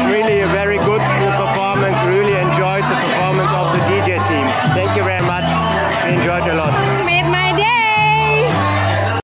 really a very good performance. Really enjoyed the performance of the DJ team. Thank you very much. We enjoyed a lot.